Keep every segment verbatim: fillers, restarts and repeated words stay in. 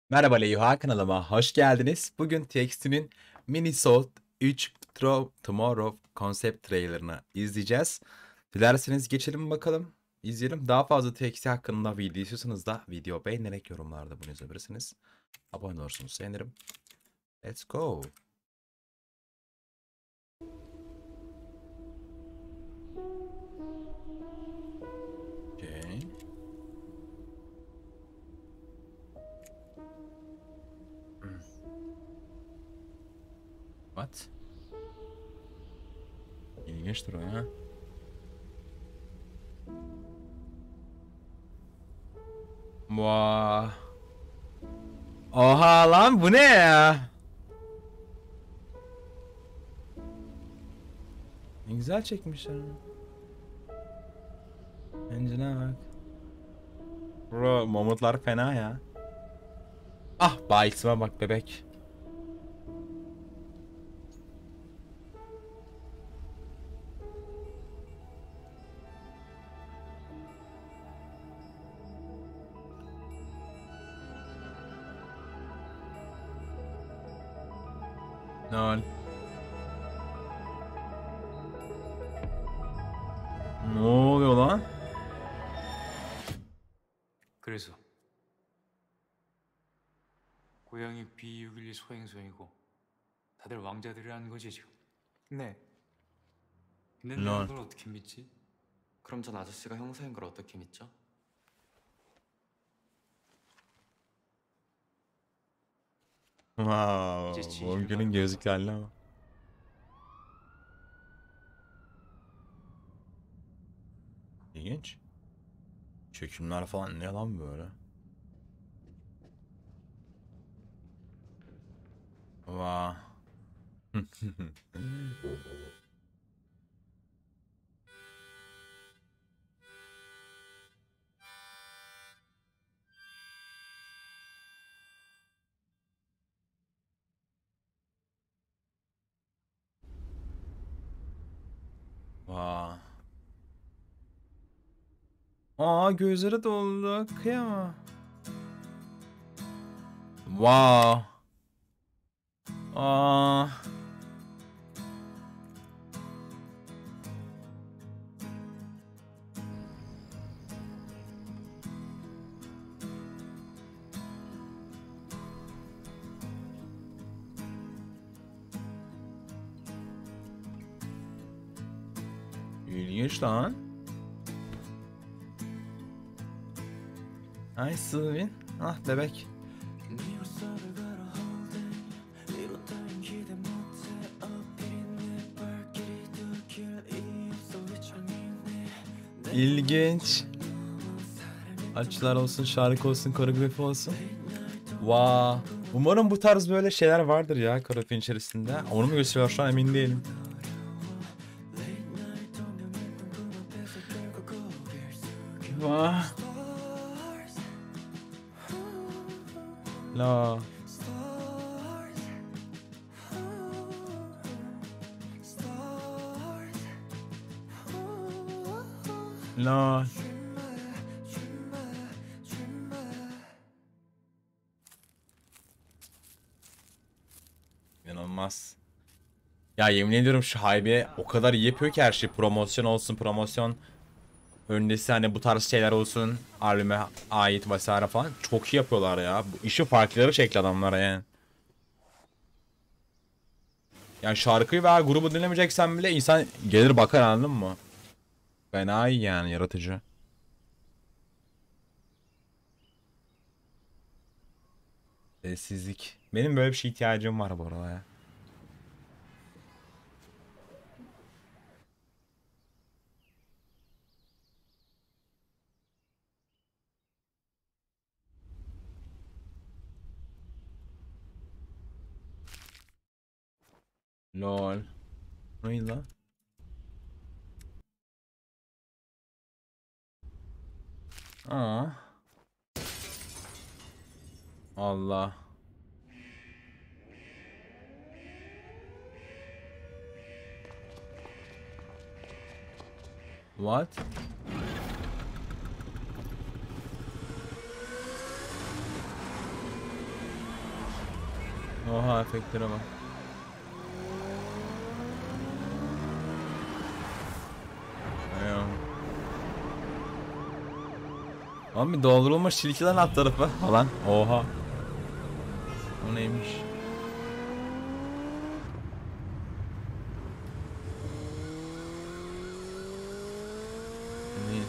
Merhaba Leyha kanalıma hoş geldiniz. Bugün T X T'nin Minnesota üç Throw Tomorrow konsept trailerını izleyeceğiz. Dilerseniz geçelim bakalım. İzleyelim. Daha fazla T X T hakkında video istiyorsanız da video beğenerek yorumlarda bunu yazabilirsiniz. Abone olursanız sevinirim. Let's go. Okay. What? İlginç duruyor ha. Vaa. Oha lan bu ne ya? Ne güzel çekmişler. Engine'e bak. Bro, mamutlar fena ya. Ah, bayıltıma bak bebek. Lol. Ne oluyor lan? 그래서 고양이 비 육일이 소행성이고 다들 왕자들이라는 거지 지금. 네. 근데 넌. 내가 그걸 어떻게 믿지? 그럼 전 아저씨가 형사인 걸 어떻게 믿죠? Wow. İyice çiğ Morgan'ın gibi gözlüklerle ama. İlginç. Çekimler falan ne lan böyle? Wow. Wow. Aa, gözleri doldu. Kıyama. Wow. Aa. İlginç lan. Ay Sylvie. Ah bebek. İlginç. Açılar olsun, şarkı olsun, koreografi olsun. Wow. Umarım bu tarz böyle şeyler vardır ya koreografi içerisinde. Onu mu gösteriyor şu an emin değilim. Wow. La. La. İnanılmaz. Ya yemin ediyorum şu Haybe o kadar iyi yapıyor ki her şey. Promosyon olsun, promosyon öncesi hani bu tarz şeyler olsun. Albüme ait vesaire falan. Çok iyi yapıyorlar ya. Bu işi farkları çekti adamlara yani. Yani şarkıyı veya grubu dinlemeyeceksen bile insan gelir bakar, anladın mı? Fena iyi yani, yaratıcı. Sessizlik. Benim böyle bir şey ihtiyacım var bu arada ya. Lol. Neydi lan? Aa. Allah. What? Oha efektlere bak. Ayağım. Abi doldurulmuş tilkilerin alt tarafı falan. Oha. O neymiş? Ne?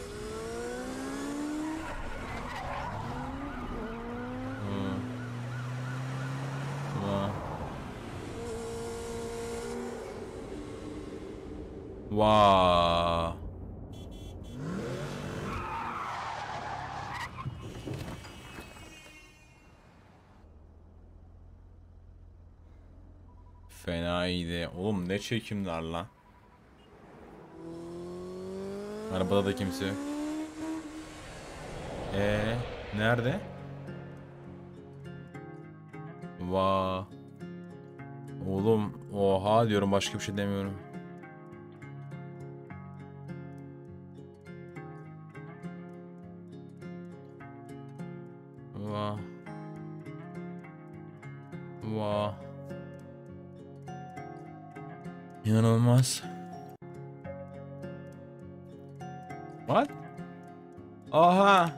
Hmm. Tamam. Vaa. Fena iyiydi. Oğlum ne çekimler lan. Arabada da kimse yok. Ee, nerede? Vaa. Oğlum oha diyorum, başka bir şey demiyorum. Vaa. Vaa. İnanılmaz. What? Oha.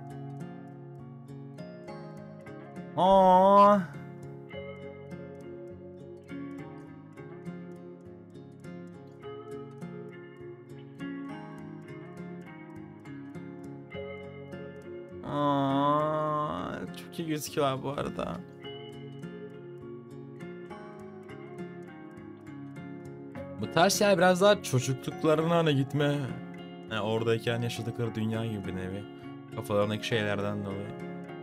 Aa. Aa, çok iyi gözüküyor bu arada. Bu tarz şeyler biraz daha çocukluklarına hani gitme. Yani oradayken yaşadıkları dünya gibi bir nevi. Kafalarındaki şeylerden dolayı.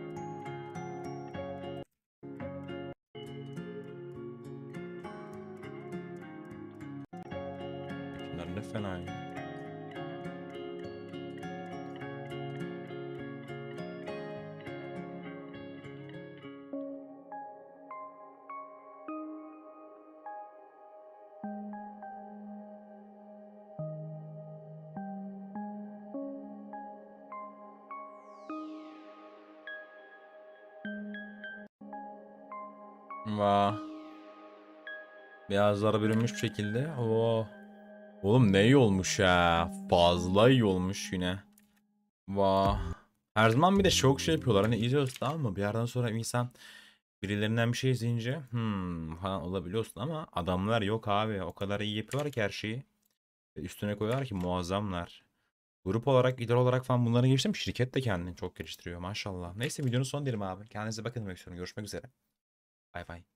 Bunlar ne fena ya. Vaa. Beyazlara bürünmüş bir şekilde. Oo. Oğlum ne iyi olmuş ya. Fazla iyi olmuş yine. Vaa. Her zaman bir de çok şey yapıyorlar. Hani izliyorsun tamam mı? Bir yerden sonra insan birilerinden bir şey izleyince hmm falan olabiliyorsun ama adamlar yok abi. O kadar iyi yapıyorlar ki her şeyi. Üstüne koyuyorlar ki muazzamlar. Grup olarak, idol olarak falan bunları geçtim. Şirket de kendini çok geliştiriyor maşallah. Neyse videonun son diyelim abi. Kendinize bakın demek istiyorum. Görüşmek üzere. Bay bay.